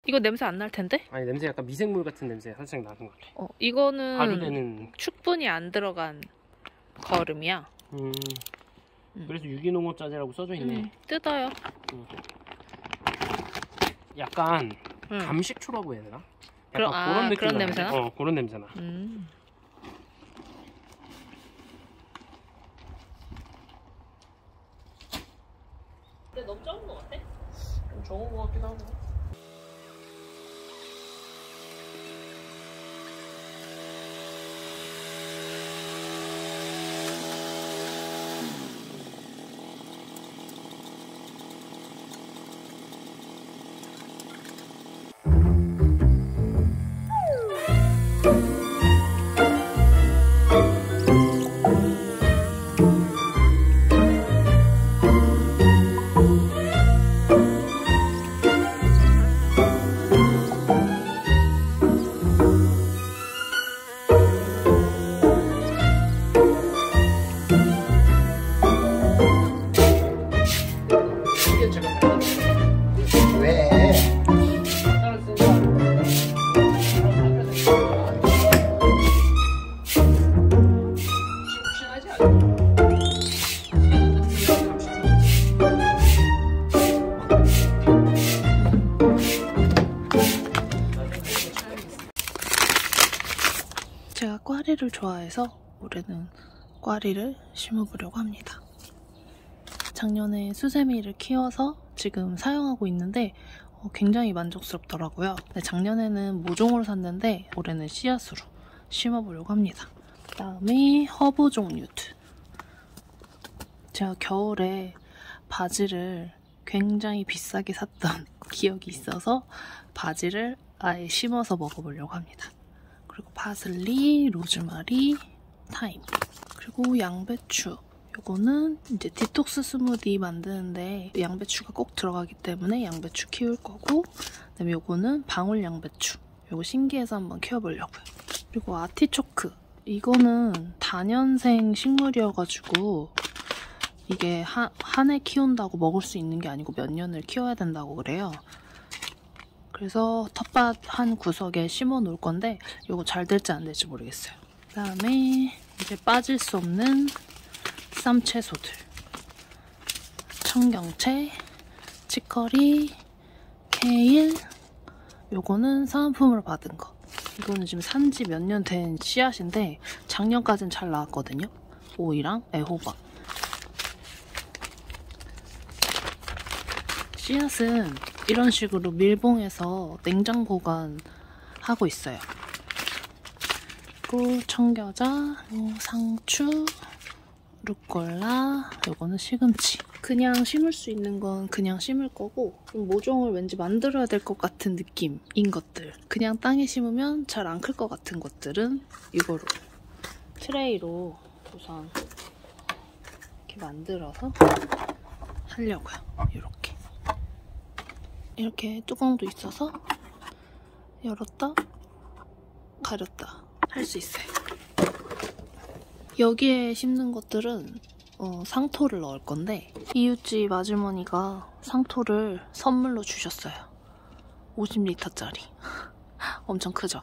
이거 냄새 안 날 텐데? 아니 냄새 약간 미생물 같은 냄새 살짝 나는 것 같아. 이거는 발효되는 축분이 안 들어간 거름이야. 그래서 유기농업자재라고 써져 있네. 뜯어요. 약간 감식초라고 해야 되나? 그런, 그런 느낌 그런 냄새나? 그런 냄새나. 근데 너무 적은 거 같아? 좀 적은 거 같기도 하고. 제가 꽈리를 좋아해서 올해는 꽈리를 심어보려고 합니다. 작년에 수세미를 키워서 지금 사용하고 있는데 굉장히 만족스럽더라고요. 작년에는 모종으로 샀는데 올해는 씨앗으로 심어보려고 합니다. 그 다음에 허브 종류들. 제가 겨울에 바지를 굉장히 비싸게 샀던 기억이 있어서 바지를 아예 심어서 먹어보려고 합니다. 그리고 파슬리, 로즈마리, 타임, 그리고 양배추. 요거는 이제 디톡스 스무디 만드는데 양배추가 꼭 들어가기 때문에 양배추 키울 거고, 그다음에 요거는 방울 양배추. 요거 신기해서 한번 키워보려고요. 그리고 아티초크. 이거는 다년생 식물이어가지고 이게 한 해 키운다고 먹을 수 있는 게 아니고 몇 년을 키워야 된다고 그래요. 그래서 텃밭 한 구석에 심어 놓을 건데 이거 잘 될지 안 될지 모르겠어요. 그 다음에 이제 빠질 수 없는 쌈채소들. 청경채, 치커리, 케일. 요거는 사은품으로 받은 거. 이거는 지금 산지 몇 년 된 씨앗인데 작년까지는 잘 나왔거든요. 오이랑 애호박. 씨앗은 이런 식으로 밀봉해서 냉장 보관하고 있어요. 그리고 청겨자, 상추, 루꼴라, 요거는 시금치. 그냥 심을 수 있는 건 그냥 심을 거고, 좀 모종을 왠지 만들어야 될 것 같은 느낌인 것들, 그냥 땅에 심으면 잘 안 클 것 같은 것들은 이거로 트레이로 우선 이렇게 만들어서 하려고요. 이렇게 뚜껑도 있어서 열었다 가렸다 할 수 있어요. 여기에 심는 것들은 상토를 넣을 건데, 이웃집 아주머니가 상토를 선물로 주셨어요. 50리터짜리. 엄청 크죠?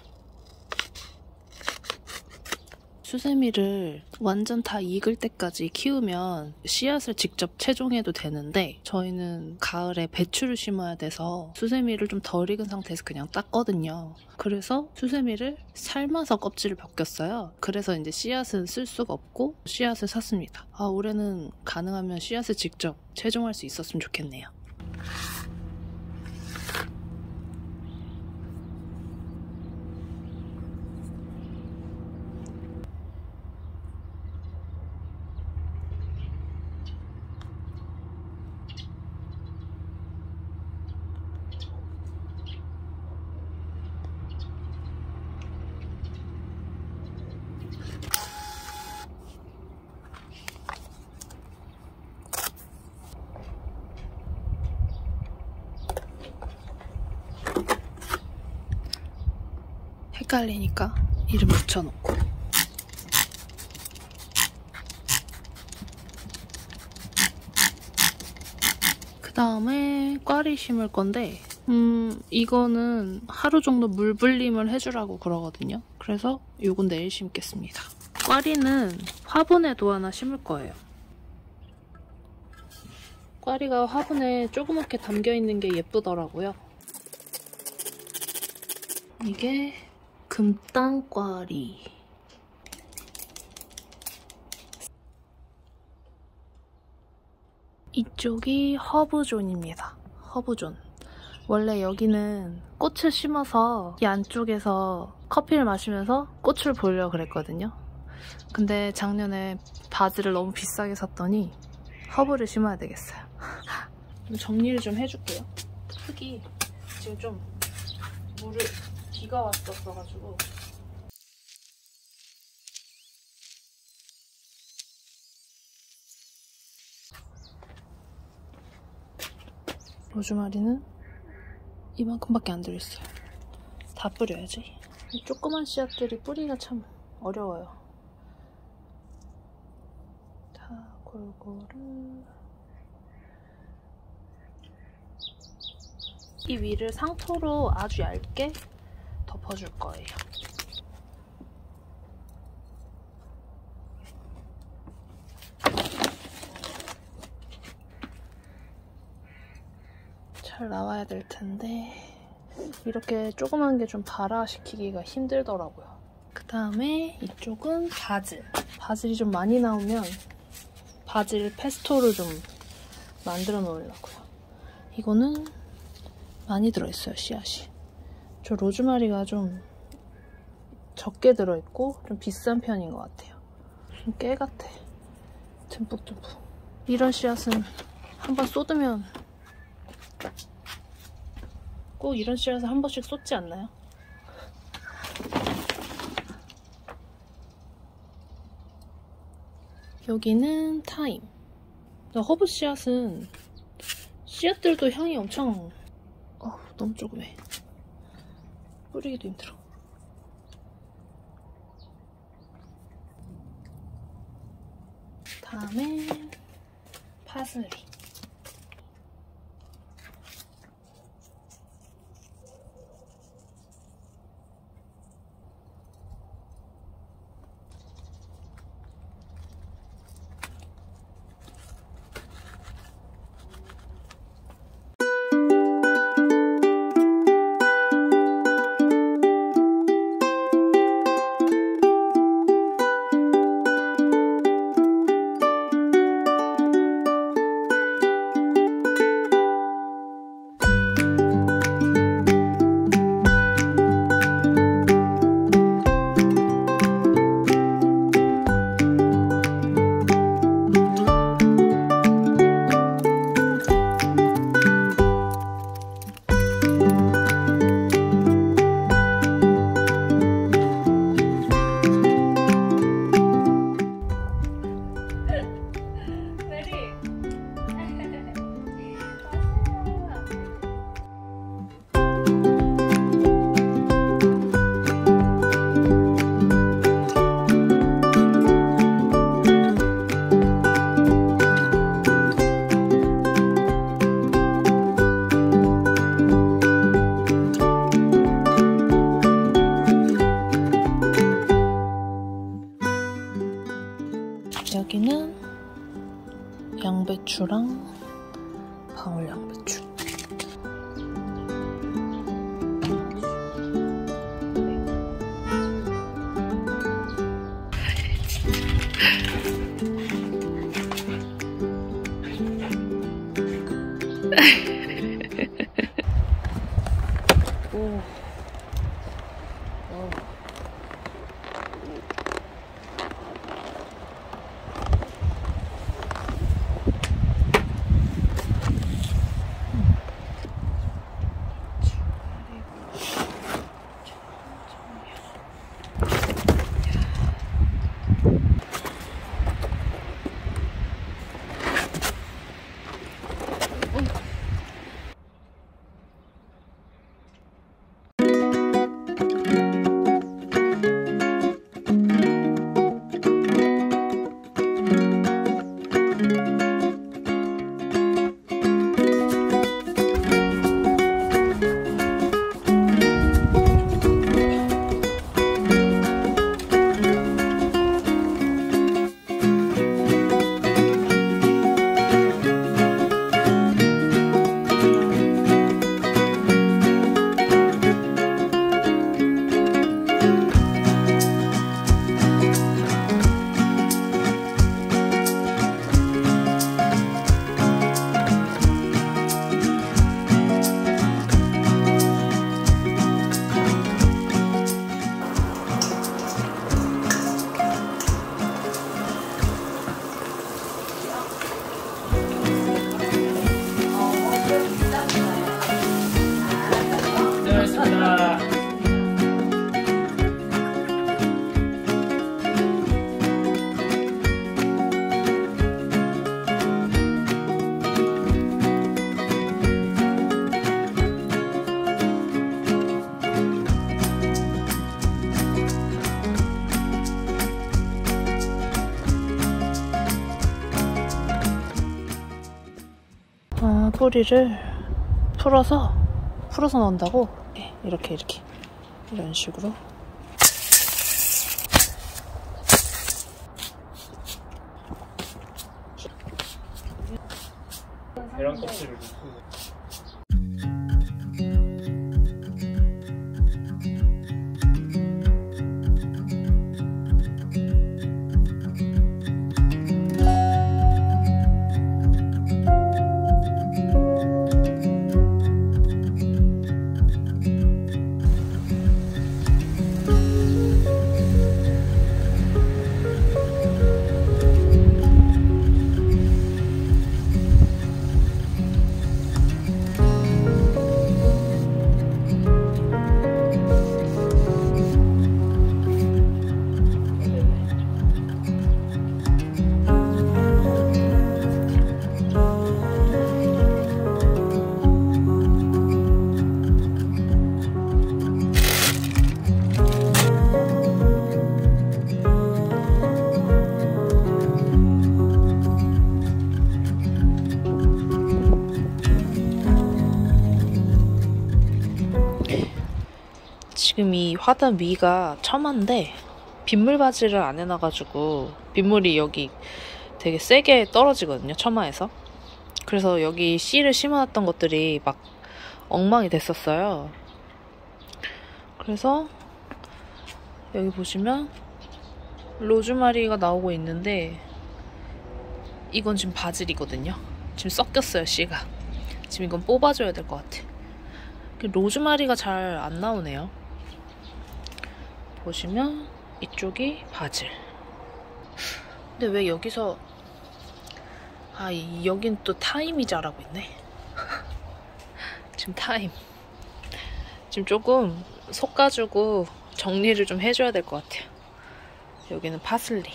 수세미를 완전 다 익을 때까지 키우면 씨앗을 직접 채종해도 되는데, 저희는 가을에 배추를 심어야 돼서 수세미를 좀 덜 익은 상태에서 그냥 땄거든요. 그래서 수세미를 삶아서 껍질을 벗겼어요. 그래서 이제 씨앗은 쓸 수가 없고 씨앗을 샀습니다. 올해는 가능하면 씨앗을 직접 채종할 수 있었으면 좋겠네요. 헷갈리니까 이름 붙여놓고. 그 다음에 꽈리 심을 건데 이거는 하루 정도 물 불림을 해주라고 그러거든요. 그래서 이건 내일 심겠습니다. 꽈리는 화분에도 하나 심을 거예요. 꽈리가 화분에 조그맣게 담겨있는 게 예쁘더라고요. 이게 금땅꽈리. 이쪽이 허브존입니다. 허브존. 원래 여기는 꽃을 심어서 이 안쪽에서 커피를 마시면서 꽃을 보려고 그랬거든요. 근데 작년에 바지를 너무 비싸게 샀더니 허브를 심어야 되겠어요. 정리를 좀 해줄게요. 흙이 지금 좀 비가 왔었어가지고. 로즈마리는 이만큼밖에 안 들어있어요. 다 뿌려야지. 이 조그만 씨앗들이 뿌리가 참 어려워요. 다 골고루. 이 위를 상토로 아주 얇게 덮어줄 거예요. 잘 나와야 될 텐데 이렇게 조그만 게 좀 발화시키기가 힘들더라고요. 그 다음에 이쪽은 바질. 바질이 좀 많이 나오면 바질 페스토를 좀 만들어 놓으려고요. 이거는 많이 들어있어요, 씨앗이. 저 로즈마리가 좀 적게 들어있고 좀 비싼 편인 것 같아요. 무슨 깨 같아. 듬뿍듬뿍. 이런 씨앗은 한번 쏟으면 꼭 이런 씨앗을 한 번씩 쏟지 않나요? 여기는 타임. 허브 씨앗은 씨앗들도 향이 엄청 너무 조그매. 뿌리기도 힘들어. 다음에 파슬리. 여기는 양배추랑 방울양배추. 오. 뿌리를 풀어서 넣는다고. 이렇게 이런 식으로. 계란 껍질을 넣고. 지금 이 화단 위가 처마인데 빗물 바지를 안 해놔가지고 빗물이 여기 되게 세게 떨어지거든요, 처마에서. 그래서 여기 씨를 심어놨던 것들이 막 엉망이 됐었어요. 그래서 여기 보시면 로즈마리가 나오고 있는데 이건 지금 바질이거든요. 지금 섞였어요, 씨가. 지금 이건 뽑아줘야 될 것 같아. 로즈마리가 잘 안 나오네요. 보시면 이쪽이 바질. 근데 왜 여기서 여긴 또 타임이 자라고 있네. 지금 타임. 지금 조금 솎아주고 정리를 좀 해줘야 될 것 같아요. 여기는 파슬리.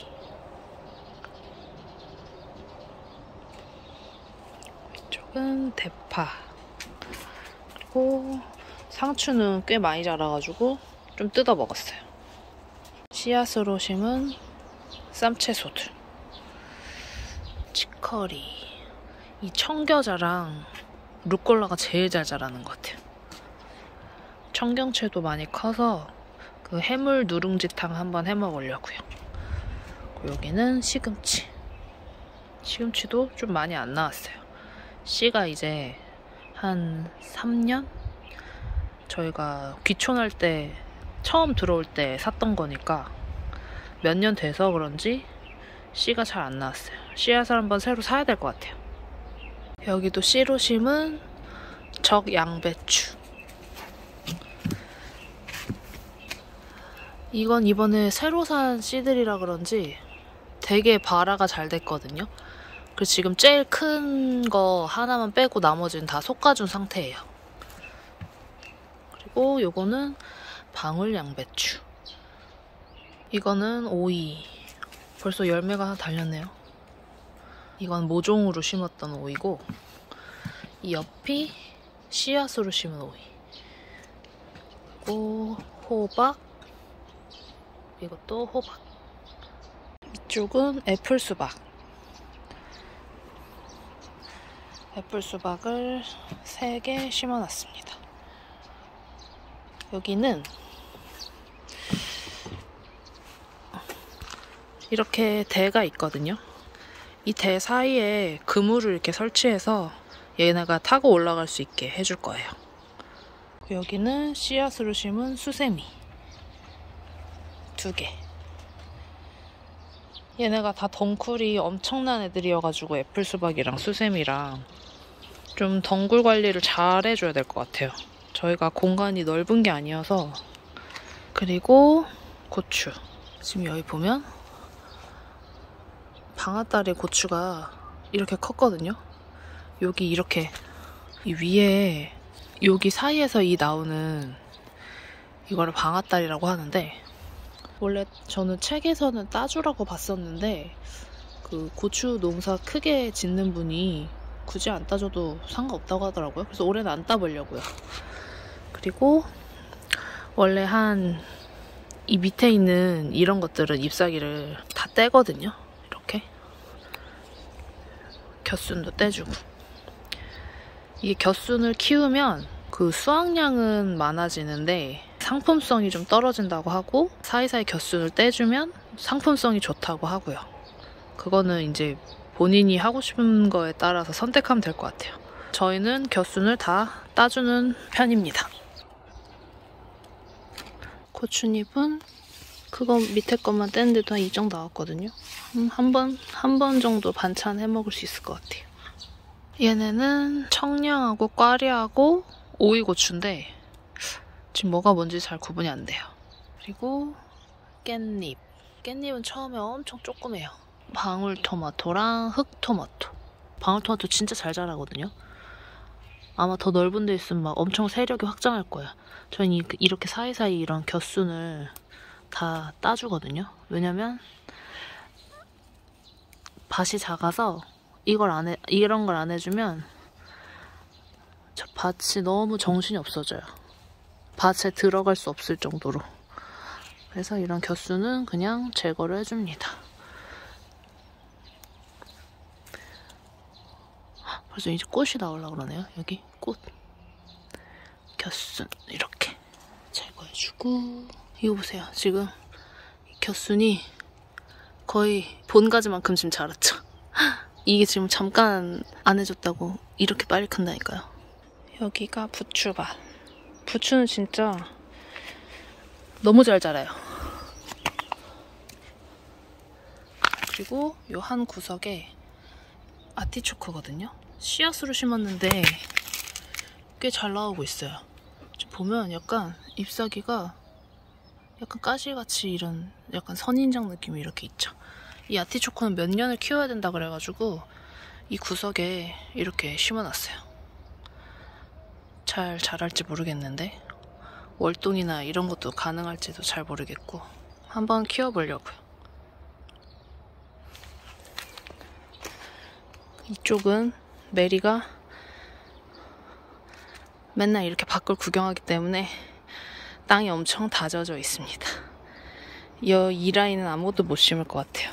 이쪽은 대파. 그리고 상추는 꽤 많이 자라가지고 좀 뜯어 먹었어요. 씨앗으로 심은 쌈채소들. 치커리. 이 청겨자랑 루꼴라가 제일 잘 자라는 것 같아요. 청경채도 많이 커서 그 해물 누룽지탕 한번 해 먹으려고요. 여기는 시금치. 시금치도 좀 많이 안 나왔어요. 씨가 이제 한 3년? 저희가 귀촌할 때 처음 들어올 때 샀던 거니까 몇 년 돼서 그런지 씨가 잘 안 나왔어요. 씨앗을 한번 새로 사야 될 것 같아요. 여기도 씨로 심은 적양배추. 이건 이번에 새로 산 씨들이라 그런지 되게 발화가 잘 됐거든요. 그래서 지금 제일 큰 거 하나만 빼고 나머지는 다 솎아준 상태예요. 그리고 요거는 방울양배추. 이거는 오이. 벌써 열매가 하나 달렸네요. 이건 모종으로 심었던 오이고, 이 옆이 씨앗으로 심은 오이. 그리고 호박. 이것도 호박. 이쪽은 애플수박. 애플수박을 3개 심어놨습니다. 여기는 이렇게 대가 있거든요. 이 대 사이에 그물을 이렇게 설치해서 얘네가 타고 올라갈 수 있게 해줄 거예요. 여기는 씨앗으로 심은 수세미 2개. 얘네가 다 덩쿨이 엄청난 애들이어가지고 애플수박이랑 수세미랑 좀 덩굴 관리를 잘 해줘야 될 것 같아요. 저희가 공간이 넓은 게 아니어서. 그리고 고추. 지금 여기 보면 방아다리 고추가 이렇게 컸거든요. 여기 이렇게 이 위에 여기 사이에서 이 나오는 이거를 방앗달이라고 하는데, 원래 저는 책에서는 따주라고 봤었는데 그 고추 농사 크게 짓는 분이 굳이 안 따줘도 상관없다고 하더라고요. 그래서 올해는 안 따보려고요. 그리고 원래 이 밑에 있는 이런 것들은 잎사귀를 다 떼거든요. 이렇게 곁순도 떼주고. 이게 곁순을 키우면 그 수확량은 많아지는데 상품성이 좀 떨어진다고 하고, 사이사이 곁순을 떼주면 상품성이 좋다고 하고요. 그거는 이제 본인이 하고 싶은 거에 따라서 선택하면 될 것 같아요. 저희는 곁순을 다 따주는 편입니다. 고추잎은 그거 밑에 것만 떼는데도 한 이 정도 나왔거든요. 한 번 정도 반찬 해 먹을 수 있을 것 같아요. 얘네는 청량하고 꽈리하고 오이고추인데 지금 뭐가 뭔지 잘 구분이 안 돼요. 그리고 깻잎. 깻잎은 처음에 엄청 조그매요. 방울토마토랑 흑토마토. 방울토마토 진짜 잘 자라거든요. 아마 더 넓은 데 있으면 막 엄청 세력이 확장할 거야. 저는 이렇게 사이사이 이런 곁순을 다 따주거든요. 왜냐면 밭이 작아서 이런 걸 안 해주면 저 밭이 너무 정신이 없어져요. 밭에 들어갈 수 없을 정도로. 그래서 이런 곁순은 그냥 제거를 해줍니다. 벌써 이제 꽃이 나오려고 그러네요. 여기 꽃. 곁순 이렇게 제거해주고. 이거 보세요. 지금 곁순이 거의 본가지만큼 지금 자랐죠. 이게 지금 잠깐 안 해줬다고 이렇게 빨리 큰다니까요. 여기가 부추밭. 부추는 진짜 너무 잘 자라요. 그리고 요 한 구석에 아티초크거든요. 씨앗으로 심었는데 꽤 잘 나오고 있어요. 지금 보면 약간 잎사귀가 약간 가시같이 이런 약간 선인장 느낌이 이렇게 있죠. 이 아티초크는 몇 년을 키워야 된다 그래가지고 이 구석에 이렇게 심어놨어요. 잘 자랄지 모르겠는데 월동이나 이런 것도 가능할지도 잘 모르겠고 한번 키워보려고요. 이쪽은 메리가 맨날 이렇게 밖을 구경하기 때문에 땅이 엄청 다져져 있습니다. 이 라인은 아무것도 못 심을 것 같아요.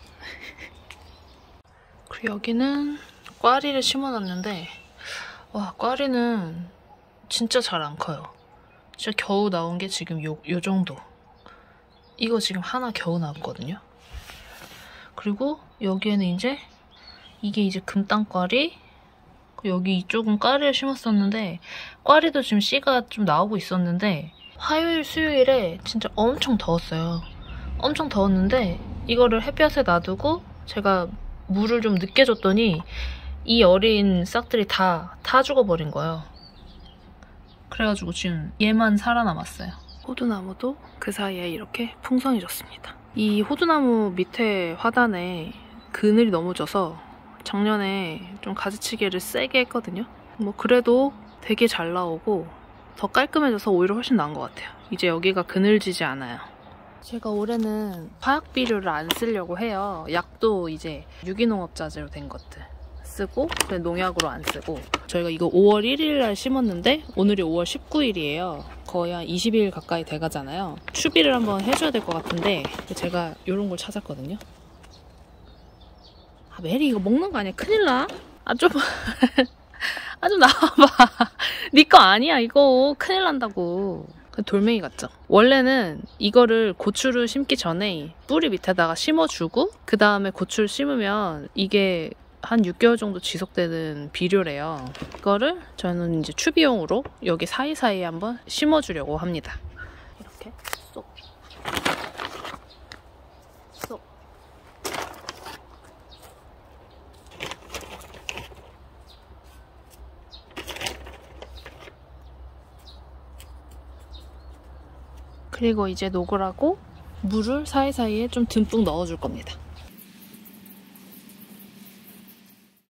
그리고 여기는 꽈리를 심어놨는데 와, 꽈리는 진짜 잘 안 커요. 진짜 겨우 나온 게 지금 요 정도. 이거 지금 하나 겨우 나왔거든요. 그리고 여기에는 이게 이제 금땅꽈리. 여기 이쪽은 꽈리를 심었었는데 꽈리도 지금 씨가 좀 나오고 있었는데 화요일, 수요일에 진짜 엄청 더웠어요. 엄청 더웠는데 이거를 햇볕에 놔두고 제가 물을 좀 늦게 줬더니 이 어린 싹들이 다 죽어버린 거예요. 그래가지고 지금 얘만 살아남았어요. 호두나무도 그 사이에 이렇게 풍성해졌습니다. 이 호두나무 밑에 화단에 그늘이 너무 져서 작년에 좀 가지치기를 세게 했거든요. 뭐 그래도 되게 잘 나오고 더 깔끔해져서 오히려 훨씬 나은 것 같아요. 이제 여기가 그늘지지 않아요. 제가 올해는 화학 비료를 안 쓰려고 해요. 약도 이제 유기농업자재로 된 것들 쓰고 농약으로 안 쓰고. 저희가 이거 5월 1일 날 심었는데 오늘이 5월 19일이에요. 거의 한 20일 가까이 돼가잖아요. 추비를 한번 해줘야 될 것 같은데 제가 이런 걸 찾았거든요. 아, 메리 이거 먹는 거 아니야? 큰일 나. 좀 나와봐. 네 거 아니야 이거. 큰일 난다고. 돌멩이 같죠? 원래는 이거를 고추를 심기 전에 뿌리 밑에다가 심어주고 그 다음에 고추를 심으면 이게 한 6개월 정도 지속되는 비료래요. 이거를 저는 이제 추비용으로 여기 사이사이에 한번 심어주려고 합니다. 이렇게 쏙 쏙. 그리고 이제 녹으라고 물을 사이사이에 좀 듬뿍 넣어줄 겁니다.